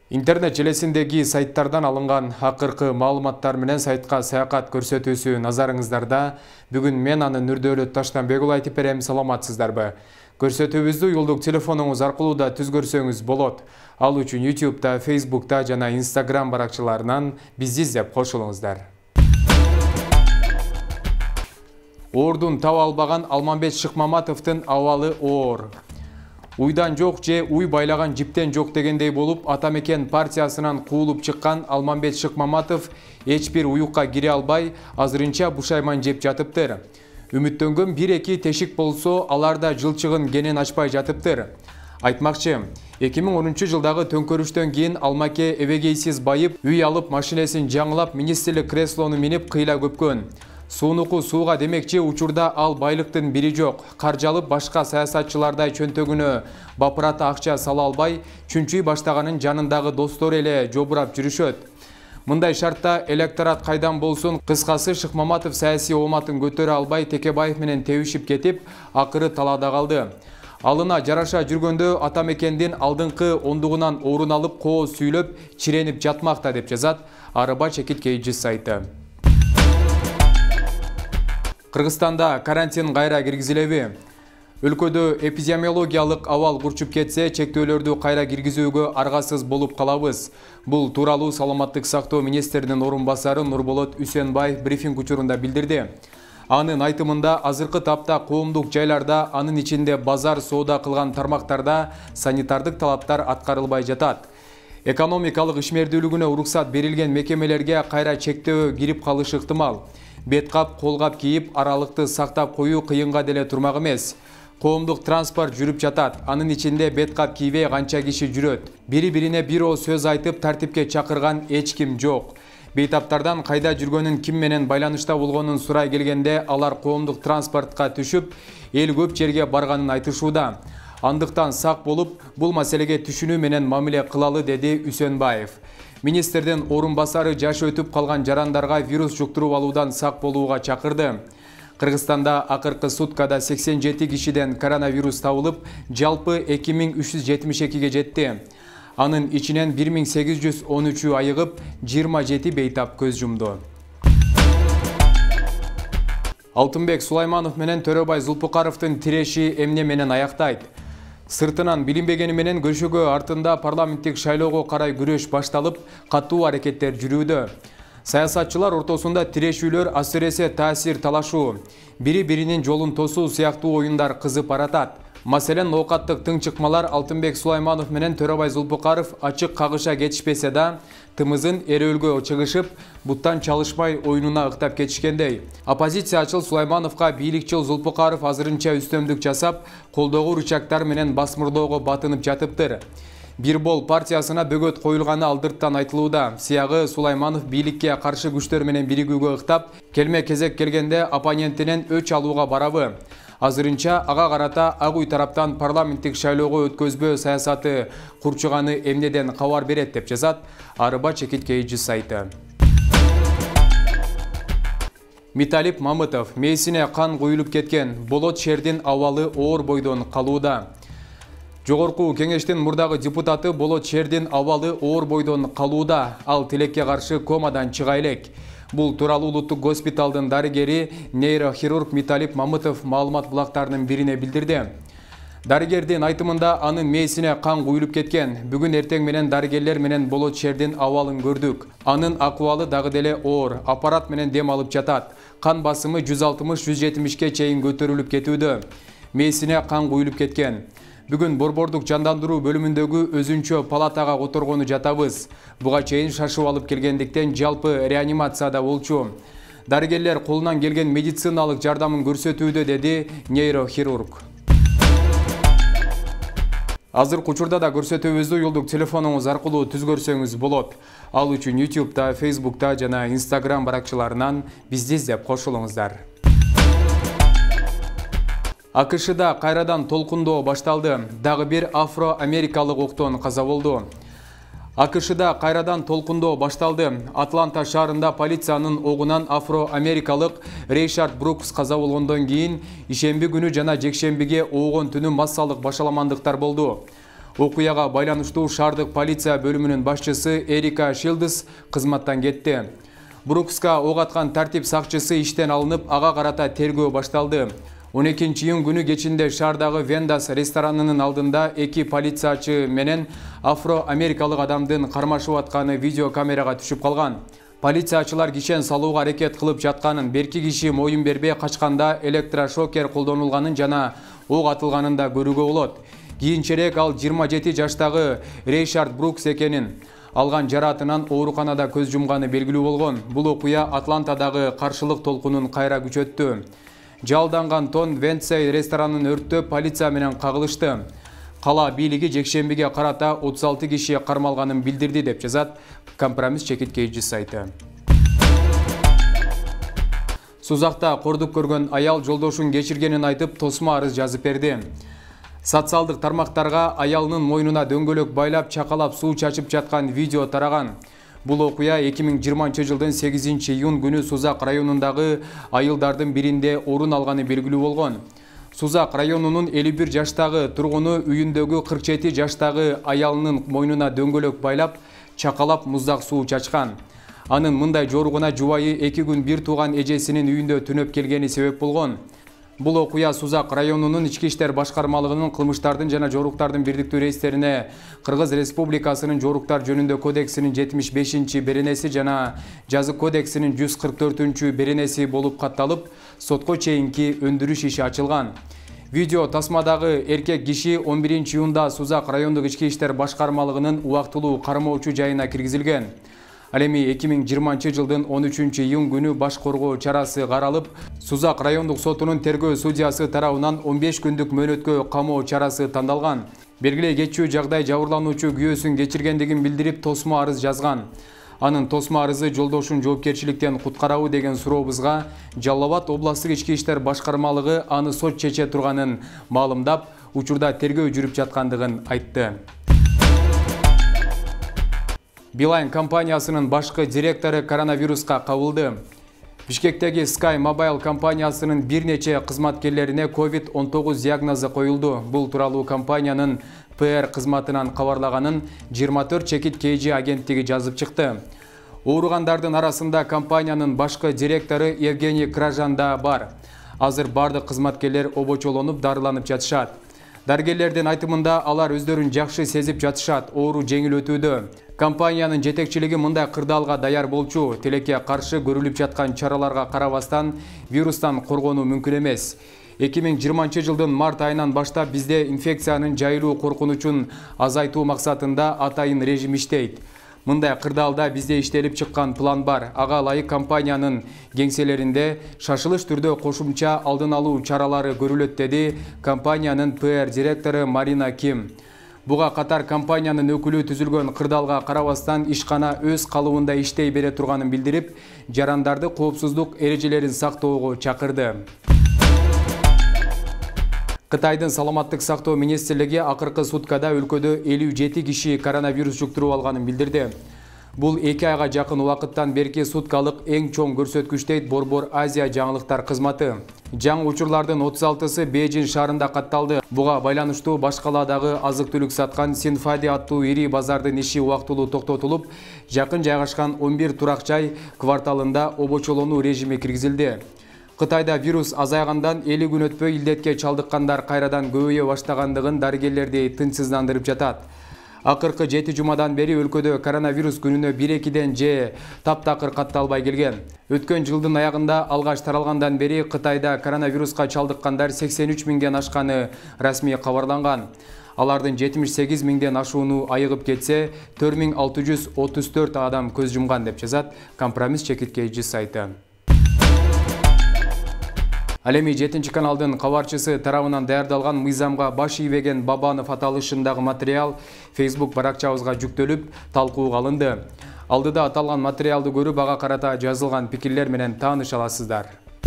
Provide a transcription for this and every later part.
Интернет желесиндеги сайттардан алынган акыркы маалыматтар менен сайтка саякат көрсөтүүсү назарыңыздарда. Бүгүн мен аны Нурдөөлөт Таштанбек уулу айтып берем, саламатсыздарбы? Көрсөтүүбүздү юлдук телефонуңуз аркылуу да түз көрсөңүз болот. Ал үчүн YouTube'да, Facebook'та жана Instagram баракчаларынан бизди издеп кошулуңуздар. Оордун таба албаган Алманбет Шыкмаматовдун абалы оор. Уйдан жок же уй байлаган жиптен жок дегендей болуп, Атамекен партиясынан куулуп чыккан Алманбет Шыкмаматов эч бир уюкка кире албай, азырынча бушайман жеп жатыптыр. Үмүттөнгөн 1-2 тешик болсо, аларда жылчыгын кенен ачпай жатыптыр. Айтмакчы, 2010 жылдагы төңкөрүштөн кийин Алмаке эбегейсиз байып, үй алып, машинесин жаңылап, министрлик креслону минип кыйла көпкөн. Суунуку сууга демекчи, учурда ал байлыктын бири жок. Каржалып башка саясатчылардай чөнтөгүнө бапырата акча сала албай, чүнчүй баштаганын жанындагы достор эле жобурап жүрүшөт. Мындай шартта электорат кайдан болсун, кыскасы Шыкмаматов саясий ооматын көтөрө албай Текебаев менен тебишип кетип, акыры талаада калды. Алына жараша жүргөндө Атамекендин алдыңкы ондугунан орун алып, кооз сүйлөп, чиренип жатмакта деп жазат Арыба Чекит KG сайты. Кыргызстанда карантин кайра киргизилеби? Өлкөдө эпидемиологиялык абал курчуп кетсе, чектөөлөрдү кайра киргизүүгө аргасыз болуп калабыз. Бул тууралуу Саламаттык сактоо министринин орун басары Нурболот Үсенбаев брифинг учурунда билдирди. Анын айтымында, азыркы тапта коомдук жайларда, анын ичинде базар соода кылган тармактарда санитардык талаптар аткарылбай жатат. Экономикалык ишмердүүлүгүнө уруксат берилген мекемелерге кайра чектөө кирип калышы ыктымал. Беткап, колгап кийип, аралыкты сактап коюу кыйынга деле турмак эмес. Коомдук транспорт жүрүп жатат, анын ичинде беткап кийбей канча киши жүрөт. Бири-бирине бир оо сөз айтып, тартипке чакырган эч ким жок. Бейтаптардан кайда жүргөнүн, ким менен байланышта болгонун сурай келгенде, алар коомдук транспортко түшүп, эл көп жерге барганын айтышууда. Андыктан сак болуп, бул маселеге түшүнүү менен мамиле кылалы, деди Үсенбаев. Министрдин орун басары жашы өтүп калган жарандарга вирус жуктуруп алуудан сак болууга чакырды. Кыргызстанда акыркы суткада 87 кишиден коронавирус табылып, жалпы 2372ге жетти. Анын ичинен 1813 айыгып, 27 бейтап көз жумду. Алтынбек Сулайманов менен Төрөбай Зулпукаровдун тиреши эмне менен аяктайт? Сыртынан билинбегени менен көшөгө артында парламенттик шайлоого карай күрөш башталып, катуу аракеттер жүрүүдө. Саясатчылар ортосунда тирешүүлөр, асыресе таасир талашуу, бири-биринин жолун тосуу сыяктуу оюндар кызып баратат. Маселен, оокаттык тыңчыкмалар Алтынбек Сулайманов менен Төрөбай Зулпукаров ачык кагыша кетишпесе да, тымызын эрөөлгө чыгышып, буттан чалышмай оюнуна ыктап кетишкендей. Оппозициячыл Сулаймановго бийликчил Зулпукаров азырынча үстөмдүк жасап, колдогу рычагдар менен басмырдоого батынып жатыптыр. Бир бол партиясына бөгөт коюлганы алдырттан айтылууда. Сыягы Сулайманов бийликке каршы күчтөр менен биригүүгө ыктап, келме кезек келгенде оппонентинен өч алууга барабы. Азырынча ага карата Ак Уй тараптан парламенттик шайлоого өткөзбөө саясаты курчуганы эмнеден кабар берет деп жазат Арыба Чекит KG сайты. Миталип Мамытов мээсине кан куюлуп кеткен, болот шердин абалы оор бойдон калууда. Жогорку кеңештин мурдагы депутаты болот шердин абалы оор бойдон калууда, ал тилекке каршы комадан чыга элек. Бул тууралуу улуттук госпиталдын дарыгери нейрохирург Миталип Мамытов маалымат булактарынын бирине билдирди. Дарыгердин айтымында анын мээсине кан куюлуп кеткен. Бүгүн эртең менен дарыгерлер менен болот шердин абалын көрдүк. Анын акыбалы дагы деле оор, аппарат менен дем алып жатат. Кан басымы 160-170ке чейин көтөрүлүп кетүүдө. Мээсине кан куюлуп кеткен. Бүгүн борбордук жандандыруу бөлүмүндөгү өзүнчө палатага которгону жатабыз. Буга чейин шашып алып келгендиктен жалпы реанимацияда болчу. Дарыгерлер колунан келген медициналык жардамын көрсөтүүдө, деди нейрохирург. Азыркы учурда да көрсөтүүбүздү юлдук телефонуңуз аркылуу түз көрсөңүз болот. Ал үчүн YouTube'да, Facebook'та жана Instagram баракчаларынан бизди издеп кошулуңуздар. АКШда кайрадан толкундоо башталды. Дагы бир афро-америкалык октон каза болду. АКШда кайрадан толкундоо башталды. Атланта шаарында полициянын огунан афро-америкалык Рейшард Брукс каза болгондон кийин ишемби күнү жана жекшембиге оогон түнү массалык башаламандыктар болду. Окуяга байланыштуу шаардык полиция бөлүмүнүн башчысы Эрика Шилдс кызматтан кетти. Брукска ок аткан тартип сакчысы иштен алынып, ага карата тергөө башталды. 12-июнь күнү кечинде шаардагы Вендас ресторанынын алдында 2 полициячы менен афро-америкалык адамдын кармашып атканы видео камерага түшүп калган. Полициячылар кишен салууга аракет кылып жатканын, берки киши моюн бербей качканда электрошокер колдонулганын жана ок атылганын да көрүүгө болот. Кийинчерээк ал 27 жаштагы Рейшард Брукс экенин, алган жараатынан ооруканада көз жумганы белгилүү болгон. Бул окуя Атлантадагы каршылык толкунун кайра күчөттү. Жалданган Тон Венцей ресторанын өрттөп полиция менен кагылышты. Кала бийлиги жекшембиге карата 36 киши кармалганын билдирди деп жазат Компромисс чекиткейчи сайты. Сузакта кордук көргөн аял жолдошун кечиргенин айтып тосма арыз жазып берди. Социалдык тармактарга аялынын мойнуна дөңгөлөк байлап чакалап суу чачып жаткан видео тараган. Бул окуя 2020 жылдын 8-июнь күнү Сузак районундагы айылдардын биринде орун алганы белгилүү болгон. Сузак районунун 51 жаштагы тургуну үйүндөгү 47 жаштагы аялынын мойнуна дөңгөлөк байлап, чакалап муздак суу чачкан. Анын мындай жоругуна жубайы 2 күн бир тууган эжесинин үйүндө түнөп келгени себеп болгон. Бул окуя Сузак районунун Ички иштер башкармалыгынын кылмыштардын жана жоруктардын бирдиктүү рейстерине Кыргыз Республикасынын жоруктар жөнүндө кодексинин 75-беренеси жана жазык кодексинин 144-беренеси болуп катталып, сотко чейинки өндүрүш иши ачылган. Видео тасмадагы эркек киши 11-июнда Сузак райондук Ички иштер башкармалыгынын убактылуу кармоочу жайына киргизилген. Ал эми 2020 жылдын 13-июнь күнү баш коргоо чарасы каралып, Сузак райондук сотунун тергөө судьясы тарабынан 15 күндүк мөөнөткө камоо чарасы тандалган. Белгилей кетчү жагдай жабырлануучу күйөөсүн кечиргендигин билдирип тосма арыз жазган. Анын тосма арызы жолдошун жоопкерчиликтен куткарабы деген сурообузга Жалал Абад областык Ички иштер башкармалыгы аны сот чече турганын маалымдап, учурда тергөө жүрүп жаткандыгын айтты. Билайн компаниясынын башкы директору коронавируска кабылды. Бишкектеги Sky Mobile компаниясынын бир нече кызматкерлерине COVID-19 диагнозу коюлду. Бул тууралуу компаниянын PR кызматынан кабарлаганын 24 чекит KG агенттиги жазып чыкты. Ооругандардын арасында компаниянын башкы директору Евгений Кражан да бар. Азыр бардык кызматкерлер обочолонуп дарыланып жатышат. Дарыгерлердин айтымында алар өздөрүн жакшы сезип жатышат, оору жеңил өтүүдө. Компаниянын жетекчилиги мындай кырдаалга даяр болчу, тилекке каршы көрүлүп жаткан чараларга карабастан вирустан коргонуу мүмкүн эмес. 2020 жылдын март айынан баштап бизде инфекциянын жайылуу коркунучун азайтуу максатында атайын режим иштейт. Мындай кырдаалда бизде иштелип чыккан план бар. Ага ылайык компаниянын кеңселеринде шашылыш түрдө кошумча алдын алуу чаралары көрүлөт, деди компаниянын PR директору Марина Ким. Буга катар компаниянын өкүлү түзүлгөн кырдаалга карабастан ишкана өз калыбында иштей бере турганын билдирип, жарандарды коопсуздук эрежелерин сактоого чакырды. Кытайдын саламаттык сактоо министрлиги акыркы суткада өлкөдө 57 киши коронавирус жуктуруп алганын билдирди. Бул 2 айга жакын убакыттан берки суткалык эң чоң көрсөткүч дейт Борбор Азия жаңылыктар кызматы. Жаңы учурлардын 36-сы Бейжин шаарында катталды. Буга байланыштуу башкаладагы азык-түлүк саткан Синфади аттуу ири базардын иши убактылуу токтотулуп, жакын жайгашкан 11 турак жай кварталында обочолонуу режими киргизилди. Кытайда вирус азайгандан 50 күн өтпөй илдетке чалдыккандар кайрадан көбөйө баштагандыгын дарыгерлерди тынчсыздандырып жатат. Акыркы 7 жумадан бери өлкөдө коронавирус күнүнө 1-2ден же таптакыр катталбай келген. Өткөн жылдын аягында алгаш таралгандан бери Кытайда коронавируска чалдыккандар 83 миңден ашканы расмий кабарланган. Алардын 78 миңден ашууну айыгып кетсе, 4634 адам көз жумган деп жазат Компромисс чекиткейчи сайты. Ал эми 7-каналдын кабарчысы тарабынан даярдалган мыйзамга баш ийбеген Бабанов аталышындагы материал Facebook баракчабызга жүктөлүп, талкууга алынды. Алдыда аталган материалды көрүп, ага карата жазылган пикирлер менен тааныша аласыздар.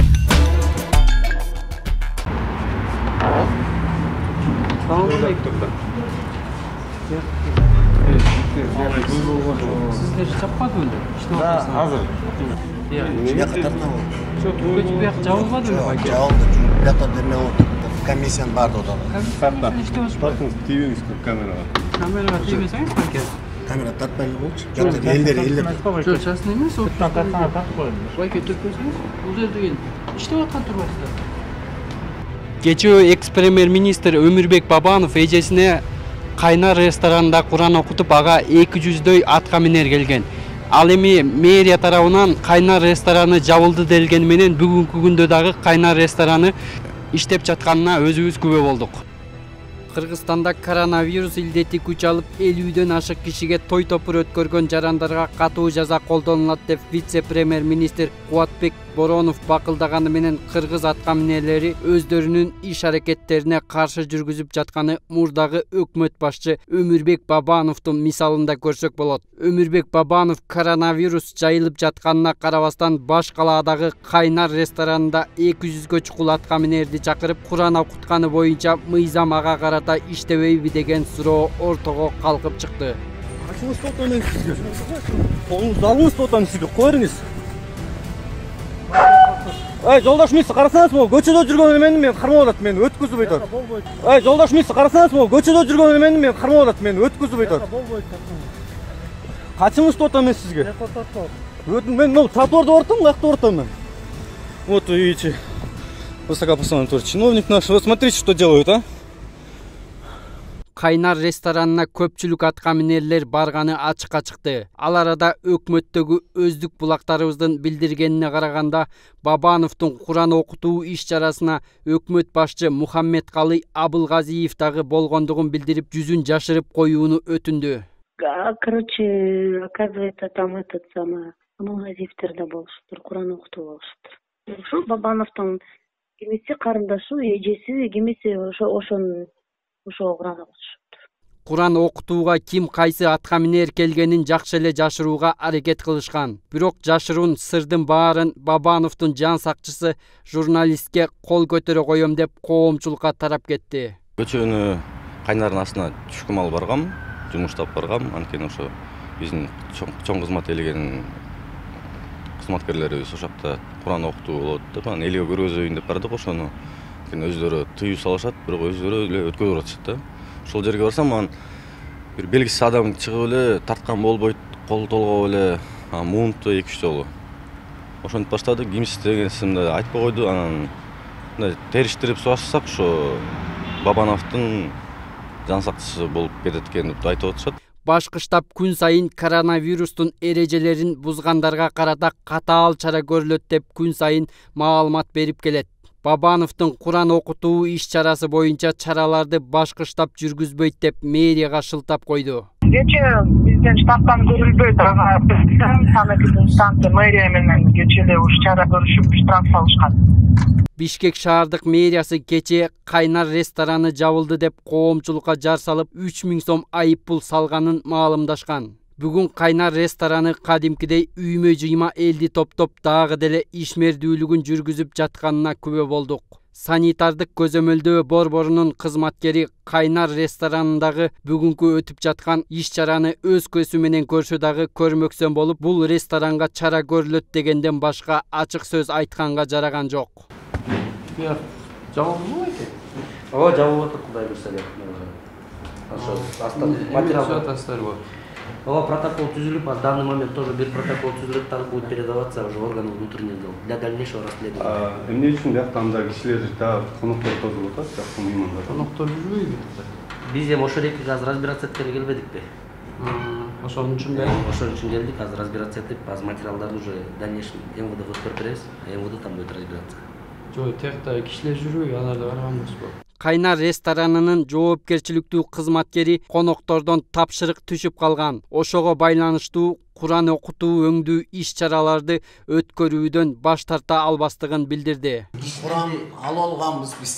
Сиздер чаппадыңбы? Да, азыр. Жабылбай катарына бол. Жок, бияк жабылбадыбы? Жабылды. Бияктан деме отуруп комиссиянын баардыгы да. Комиссия иштеп атпайбы? Тартыңыз, тийбеңиз камераға. Kameraga тийбесеңиz канка. Kamera tartmaylı болчу. Жакта элдер. Жок, честный эмес, ол. Картаңа тартып коюңуз. Байке түркөсүңүз. Бул жерде келип иштеп аткан турбайсыздар. Кечээ экс-премьер-министр Өмүрбек Бабанов эжесине Кайнар ресторанында Куран окутуп, ага 200дөй атка минер келген. Ал эми мэрия тарабынан Кайнар рестораны жабылды делгени менен бүгүнкү күндө дагы Кайнар рестораны иштеп жатканына өзүбүз күбө болдук. Кыргызстанда коронавирус илдети күч алып, 50дөн ашык кишиге той топур өткөргөн жарандарга катуу жаза колдонулат деп вице-премьер-министр Кубатбек Боронов бакылдаганы менен кыргыз атка минерлери өздөрүнүн иш аракеттерине каршы жүргүзүп жатканы мурдагы өкмөт башчы Өмүрбек Бабановдун мисалында көрсөк болот. Өмүрбек Бабанов коронавирус жайылып жатканына карабастан баш калаадагы Кайнар ресторанында 200гө чукул атка минерди чакырып, Куран окутканы боюнча мыйзам ага карата иштебейби деген суроо ортого калкып чыкты. Ачыңыз тотонун сизге. Колуңузду алыңыз тотонун сизге коюңуз. Жолдош мисс, карасаңыз могу көчөдө жүргөн эмени мен кармап атат, мени өткүзүп өйтөт. Жолдош мисс, карасаңыз могу көчөдө жүргөн эмени мен кармап атат, мени өткүзүп өйтөт. Качыңыз тотон мен сизге. Мен могу тротуарда ортом, каякта ортом мен. Вот видите. Высокопоставленный чиновник наш. Вот смотрите, что делают, а? Кайнар ресторанына көпчүлүк атка минерлер барганы ачыкка чыкты. Ал арада өкмөттөгү өздүк булактарыбыздын билдиргенине караганда, Бабановдун Куран окутуу иш-чарасына өкмөт башчы Мухаммедкалый Абылгазиев дагы болгондугун билдирип, жүзүн жашырып коюуну өтүндү. Короче, оказывается, там Абылгазиевтерде болуштур, Куран окутуу болуштур. Ушул Бабановдун кимиси карындашы, эжеси, кимиси ошого Куран окутушуптур. Куран окутууга ким кайсы атка минер келгенин жакшы эле жашырууга аракет кылышкан. Бирок жашыруун сырдын баарын Бабановдун жан сакчысы журналистке кол көтөрө коем деп коомчулукка тарап кетти. Көчөнү Кайнардын астына түшкүм алып баргам, жумуштап баргам. Анткени ошо биздин чоң кызмат элеген кызматкерлерибиз ошакта Куран окутуу болот деп, анан элге көргөзөйүн деп бардык ошону. Өздөрү тыюу салышат, бирок өздөрү эле өткөрүп атышат да. Ошол жерге барсам, анан бир белгисиз адам чыгып эле тарткан болбойт, кол толгоп эле муунту 2-3 жолу. Ошентип баштады, кимсиз дегенсимди айтпай койду. Анан териштирип сурашсак, ошо Бабановдун жан сакчысы болуп кетет экен деп айтып атышат. Башкы штаб күн сайын коронавирустун эрежелерин бузгандарга карата катаал чара көрүлөт деп күн сайын маалымат берип келет. Бабановдун Куран окутуу иш-чарасы боюнча чараларды башкы штаб жүргүзбөйт деп мэрияга шылтап койду. Кечээ биздин штабтан көрүлбөйт, санагийн станция мэрия менен кечээ уш чара көрүшүп штраф салышкан. Бишкек шаардык мэриясы кечээ Кайнар рестораны жабылды деп коомчулукка жар салып 3000 сом айып пул салганын маалымдашкан. Бүгүн Кайнар рестораны кадимкидей үймө-жыйма элди топтоп дагы деле ишмердүүлүгүн жүргүзүп жатканына күбө болдук. Санитардык көзөмөлдөө борборунун кызматкери Кайнар ресторанындагы бүгүнкү өтүп жаткан иш-чараны өз көзү менен көрсө дагы көрмөксөн болуп, бул ресторанга чара көрүлөт дегенден башка ачык сөз айтканга жараган жок. Жабылдыбы экен? Ооба, жабылып атат, Кудай буйрса деп. Ошо материал бар. Ооба, протокол түзүлүп, в данный момент тоже бир протокол түзүлүп, так будет передаваться уже органам внутренних дел для дальнейшего расследования. Эмне үчүн бияктанда кишилер да коноктор тозулуп атат, жакшы меймандар? Коноктор жүрбөйбү? Биз эми ошол эки азыр разбираться эткенге келбедикпи? Ошон үчүн келдик. Ошон үчүн келдик, азыр разбираться этип, азыр материалдарды уже дальнейшем МВД өткөрүп беребиз, МВД там будет разбираться. Жок, тиякта кишилер жүрбөйбү, аларды караган эмеспи? Кайнар ресторанынын жоопкерчиликтүү кызматкери коноктордон тапшырык түшүп калган. Ошого байланыштуу Куран окутуу өңдүү иш-чараларды өткөрүүдөн баш тарта албастыгын билдирди. Куран алып алганбыз биз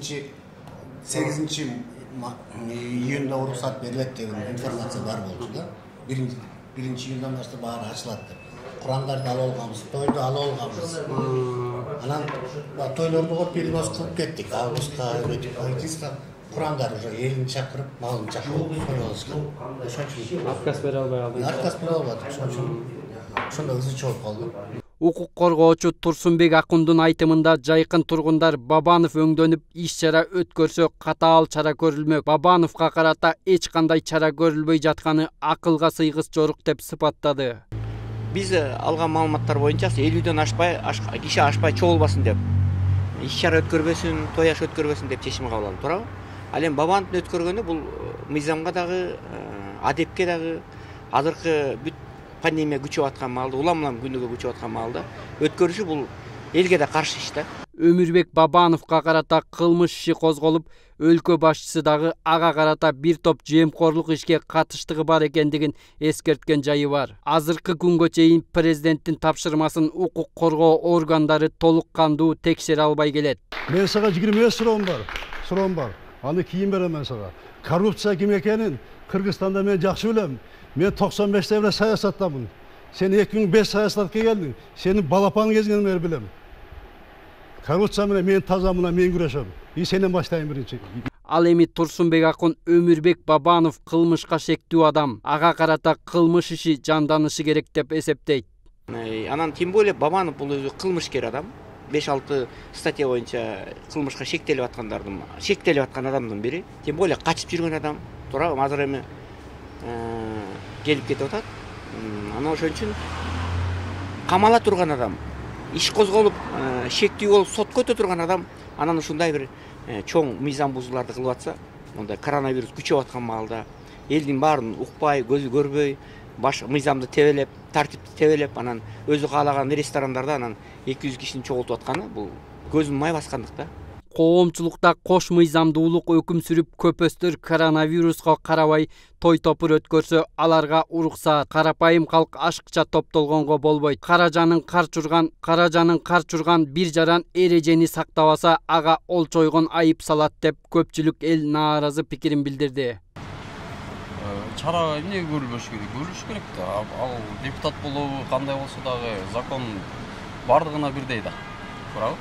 8 июнда уруксат берилет деген информация бар болчу да. 1 июндан баштап баары ачылат деп. Kur'an'larda alolgamız, toyda alolgamız. Anan toylarda перенос кылып кеттик. Августта, Айтиста Kur'an'дар уже элин чакырып, малын чакырып коёбузган. Ошон үчүн отказ бере албай калдык. Отказ бере албадык. Ошон үчүн ошондо ызы чогуп калды. Укук коргоочу Турсунбек Акундун айтымында жайкын тургундар Бабанов өңдөнүп иш чара өткөрсө катаал чара көрүлмөк. Бабановго карата эч кандай чара көрүлбөй жатканы акылга сыйгыс жорук деп сыпаттады. Биз алган маалыматтар боюнча 50дөн киши ашпай чогулбасын деп иш чара өткөрбөсүн, той аш өткөрбөсүн деп чечим кабыл алды, туурабы? Ал эми Бабановдун өткөргөнү бул мыйзамга дагы, адепке дагы, азыркы бүт пандемия күчөп аткан маалда, улам күнүгө күчөп аткан маалда өткөрүшү бул элге да каршы иш да. Өмүрбек Бабановго карата кылмыш иши козголуп, өлкө башчысы дагы ага карата бир топ жемкорлук ишке катыштыгы бар экендигин эскерткен жайы бар. Азыркы күнгө чейин президенттин тапшырмасын укук коргоо органдары толук кандуу текшере албай келет. Мен сага 25 суроом бар. Аны кийин берем мен сага. Коррупция ким экенин Кыргызстанда мен жакшы билем. Мен 95-те эле саясаттамын. Сен 2005 саясатка келдиң. Сенин балапан кезиңден бери билем. Коррупция менен мен тазамына мен күрөшөм. Сенен баштайын биринчи. Ал эми Турсунбек Акун Өмүрбек Бабанов кылмышка шектүү адам. Ага карата кылмыш иши жанданышы керек деп эсептейт. Анан тем более Бабанов бул өзү кылмышкер адам. 5-6 статья боюнча кылмышка шектелип аткан адамдын бири. Тем более качып жүргөн адам. Туурабы? Азыр эми келип кетип атат. Анан ошон үчүн камала турган адам, иш козголуп, шектүү болуп сотко өтө турган адам, анан ушундай бир чоң мыйзам бузууларды кылып атса, мондай коронавирус күчөп аткан маалда элдин баарын укпай, көзү көрбөй, баш мыйзамды тебелеп, тартипти тебелеп, анан өзү каалаган ресторандарда анан 200 кишини чогултуп атканы бул көзүн май баскандык да. Коомчулукта кош мыйзамдуулук өкүм сүрүп, көпөстөр коронавируска карабай той топур өткөрсө, аларга уруксаат. Карапайым калк ашыкча топтолгонго болбойт. Каражанын кар чурган бир жаран эрежени сактабаса, ага олчойгон айып салат деп көпчүлүк эл нааразы пикирин билдирди. Чара эмне көрүлбөш керек? Көрүлүш керек да. Ал депутат болобу, кандай болсо дагы закон бардыгына бирдей да. Туурабы?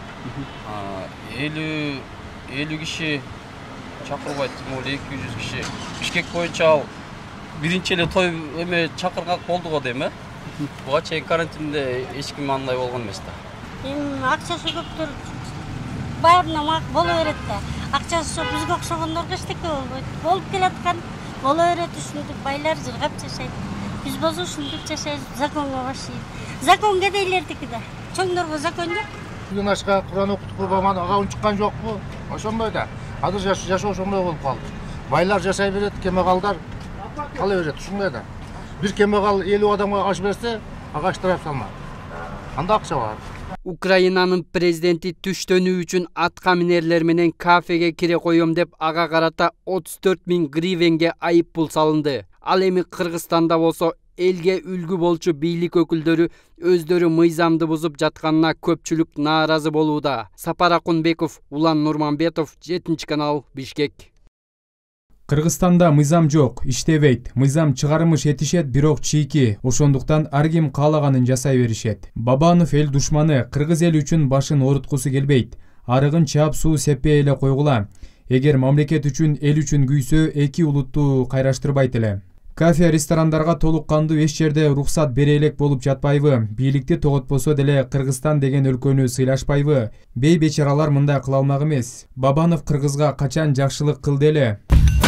50 киши чакырбайт, 200 киши. Бишкек боюнча ал биринчи эле той эме чакыргак болду го дейм, буга чейин карантинде эч ким андай болгон эмес да. Эми акчасы көптөр баарына боло берет да. Акчасы жок бизге окшогондорго эчтеке болбойт. Болуп келаткан боло берет, ушинтип байлар жыргап жашайт. Биз болсо ушинтип жашайбыз, законго башайбыз. Закон кедейлердики да. Чоңдорго закон жок. Бүгүн ашка Куран окутуп Бабан ага унчуккан жокпу? Ошондой да. Азыр жашоо ошондой болуп калды. Байлар жашай берет, кемегалдар кала берет, ушундай да. Бир кемегал 50 адамга аш берсе, ага штраф салмак. Анда акча бар. Украинанын президенти түштөнүү үчүн атка минерлер менен кафеге кире коем деп ага карата 34.000 гривенге айып пул салынды. Ал эми Кыргызстанда болсо элге үлгү болчу бийлик өкүлдөрү өздөрү мыйзамды бузуп жатканына көпчүлүк нааразы болууда. Сапар Акунбеков, Улан Нурманбетов, 7-канал, Бишкек. Кыргызстанда мыйзам жок, иштебейт. Мыйзам чыгарымыш этишет, бирок чийки. Ошондуктан ар ким каалаганын жасай беришет. Бабанов эл душманы, кыргыз эл үчүн башын ооруткусу келбейт. Арыгын чаап суу сеппей эле койгула. Эгер мамлекет үчүн, эл үчүн күйсө, эки улутту кайраштырбайт эле. Кафе ресторандарга толук кандуу эч жерде уруксат бере элек болуп жатпайбы? Бийликти тоготпосо деле Кыргызстан деген өлкөнү сыйлашпайбы? Бей бечаралар мындай кыла алмак эмес. Бабанов кыргызга качан жакшылык кылды эле?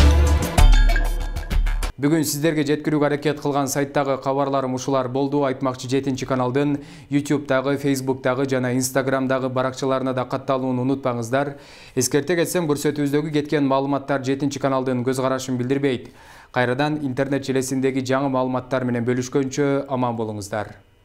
Бүгүн сиздерге жеткирүүгө аракет кылган сайттагы кабарларым ушулар болду. Айтмакчы 7-каналдын YouTube'дагы, Facebook'дагы жана Instagram'дагы баракчаларына да катталууну унутпаңыздар. Эскерте кетсем, көрсөтүүбүздөгү кеткен маалыматтар 7-каналдын көз карашын билдирбейт. Кайрадан интернет желесиндеги жаңы маалыматтар менен бөлүшкөнчө аман болуңуздар.